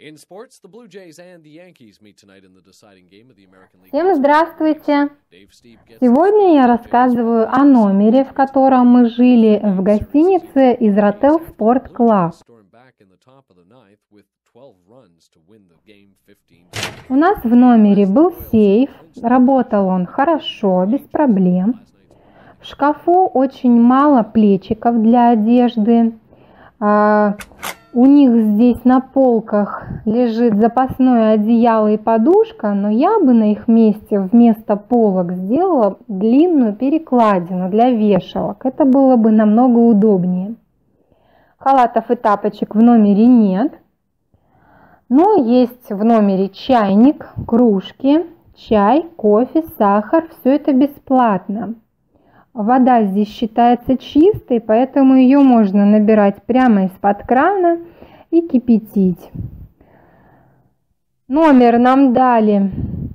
Всем здравствуйте! Сегодня я рассказываю о номере, в котором мы жили в гостинице Israel Sport Club. У нас в номере был сейф, работал он хорошо, без проблем. В шкафу очень мало плечиков для одежды. У них здесь на полках лежит запасное одеяло и подушка, но я бы на их месте вместо полок сделала длинную перекладину для вешалок. Это было бы намного удобнее. Халатов и тапочек в номере нет, но есть в номере чайник, кружки, чай, кофе, сахар. Все это бесплатно. Вода здесь считается чистой, поэтому ее можно набирать прямо из-под крана и кипятить. Номер нам дали,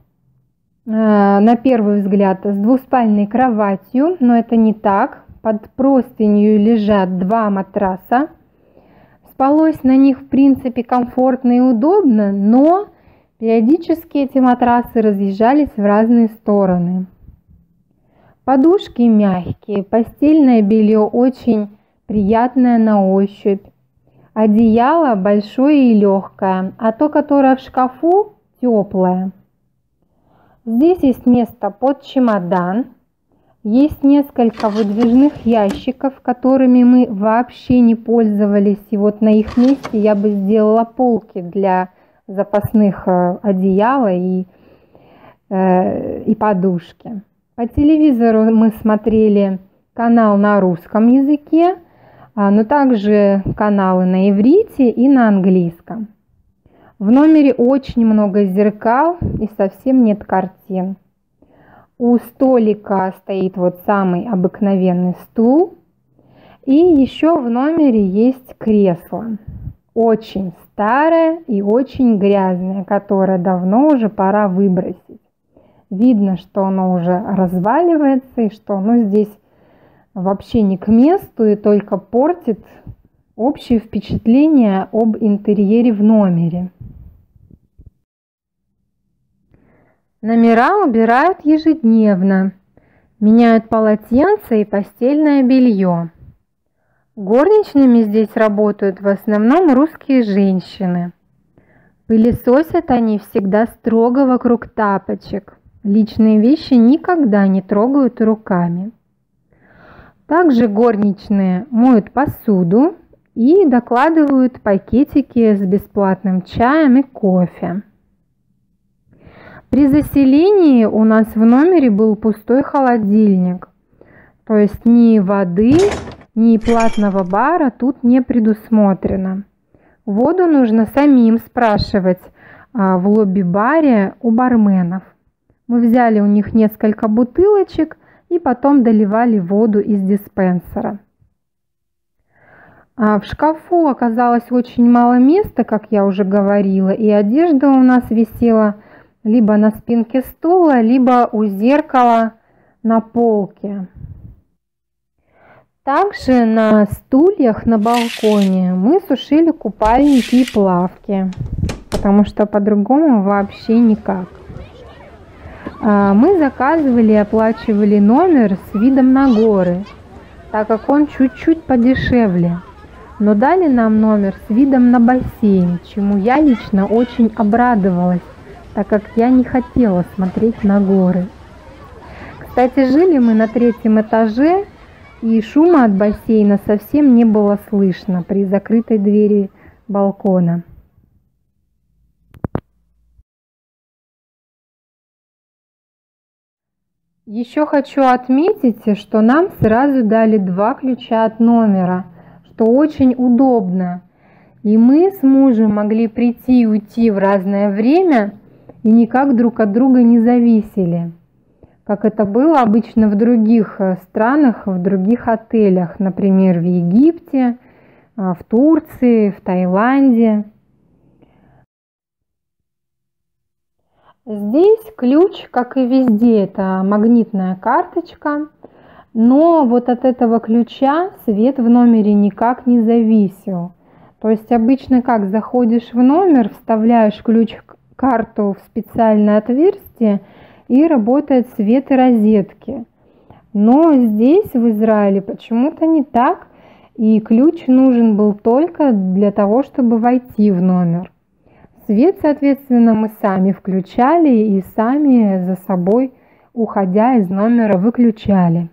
на первый взгляд, с двуспальной кроватью, но это не так. Под простынью лежат два матраса. Спалось на них, в принципе, комфортно и удобно, но периодически эти матрасы разъезжались в разные стороны. Подушки мягкие, постельное белье очень приятное на ощупь. Одеяло большое и легкое, а то, которое в шкафу, теплое. Здесь есть место под чемодан. Есть несколько выдвижных ящиков, которыми мы вообще не пользовались. И вот на их месте я бы сделала полки для запасных одеяла и подушки. По телевизору мы смотрели канал на русском языке, но также каналы на иврите и на английском. В номере очень много зеркал и совсем нет картин. У столика стоит вот самый обыкновенный стул. И еще в номере есть кресло. Очень старое и очень грязное, которое давно уже пора выбросить. Видно, что оно уже разваливается и что оно здесь вообще не к месту и только портит общее впечатление об интерьере в номере. Номера убирают ежедневно, меняют полотенца и постельное белье. Горничными здесь работают в основном русские женщины. Пылесосят они всегда строго вокруг тапочек. Личные вещи никогда не трогают руками. Также горничные моют посуду и докладывают пакетики с бесплатным чаем и кофе. При заселении у нас в номере был пустой холодильник. То есть ни воды, ни платного бара тут не предусмотрено. Воду нужно самим спрашивать в лобби-баре у барменов. Мы взяли у них несколько бутылочек и потом доливали воду из диспенсера. В шкафу оказалось очень мало места, как я уже говорила, и одежда у нас висела либо на спинке стула, либо у зеркала на полке. Также на стульях на балконе мы сушили купальники и плавки, потому что по-другому вообще никак. Мы заказывали и оплачивали номер с видом на горы, так как он чуть-чуть подешевле. Но дали нам номер с видом на бассейн, чему я лично очень обрадовалась, так как я не хотела смотреть на горы. Кстати, жили мы на 3-м этаже, и шума от бассейна совсем не было слышно при закрытой двери балкона. Еще хочу отметить, что нам сразу дали 2 ключа от номера, что очень удобно. И мы с мужем могли прийти и уйти в разное время и никак друг от друга не зависели, как это было обычно в других странах, в других отелях, например, в Египте, в Турции, в Таиланде. Здесь ключ, как и везде, это магнитная карточка, но вот от этого ключа свет в номере никак не зависел. То есть обычно как, заходишь в номер, вставляешь ключ-карту в специальное отверстие и работает свет и розетки. Но здесь, в Израиле, почему-то не так, и ключ нужен был только для того, чтобы войти в номер. Свет, соответственно, мы сами включали и сами за собой, уходя из номера, выключали.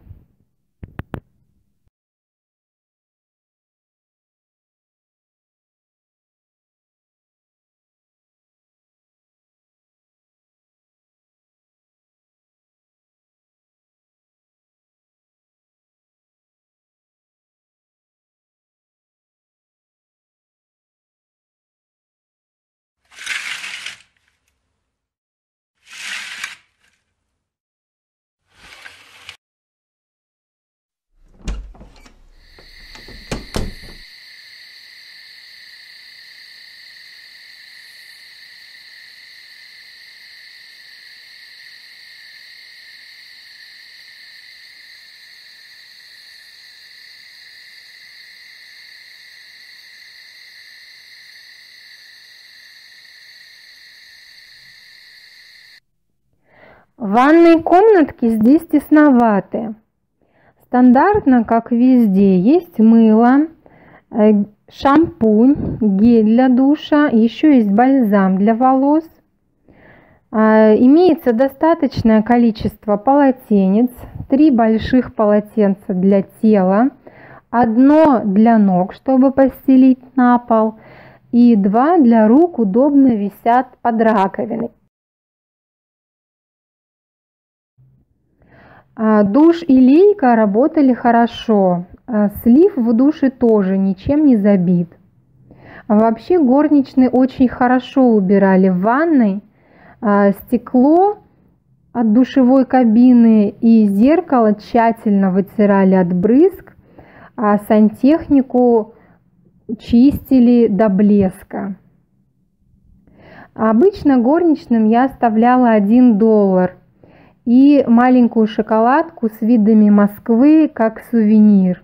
Ванные комнатки здесь тесноваты. Стандартно, как везде, есть мыло, шампунь, гель для душа, еще есть бальзам для волос. Имеется достаточное количество полотенец, 3 больших полотенца для тела, 1 для ног, чтобы постелить на пол, и 2 для рук удобно висят под раковиной. Душ и лейка работали хорошо, слив в душе тоже ничем не забит. Вообще горничные очень хорошо убирали в ванной, стекло от душевой кабины и зеркало тщательно вытирали от брызг, а сантехнику чистили до блеска. Обычно горничным я оставляла $1 и маленькую шоколадку с видами Москвы как сувенир.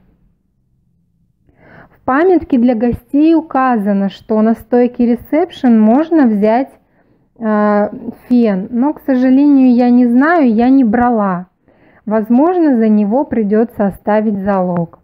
В памятке для гостей указано, что на стойке ресепшн можно взять фен, но, к сожалению, я не знаю, я не брала. Возможно, за него придется оставить залог.